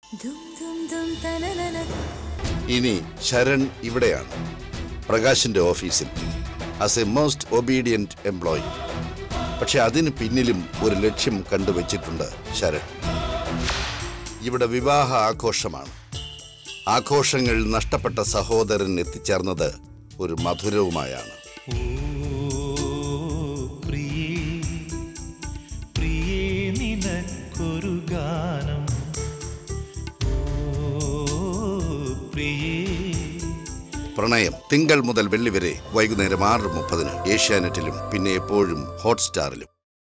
ഇനി ശരൺ ഇവിടെയാണ്, പ്രകാശിന്റെ ഓഫീസിൽ, as a most obedient employee. പക്ഷെ അതിന് പിന്നിലും ഒരു ലക്ഷ്യം കണ്ടുവച്ചിട്ടുണ്ട് ശരൺ. ഇവിടെ വിവാഹ ആഘോഷമാണ്. ആഘോഷങ്ങൾ നഷ്ടപ്പെട്ട സഹോദരൻ എത്തിച്ചേർന്നത് ഒരു മധുരവുമായാണ്. പ്രണയം തിങ്കൾ മുതൽ വെള്ളി വരെ വൈകുന്നേരം 6:30 ഏഷ്യാനെറ്റിലും പിന്നെ എപ്പോഴും ഹോട്ട്സ്റ്റാറിലും.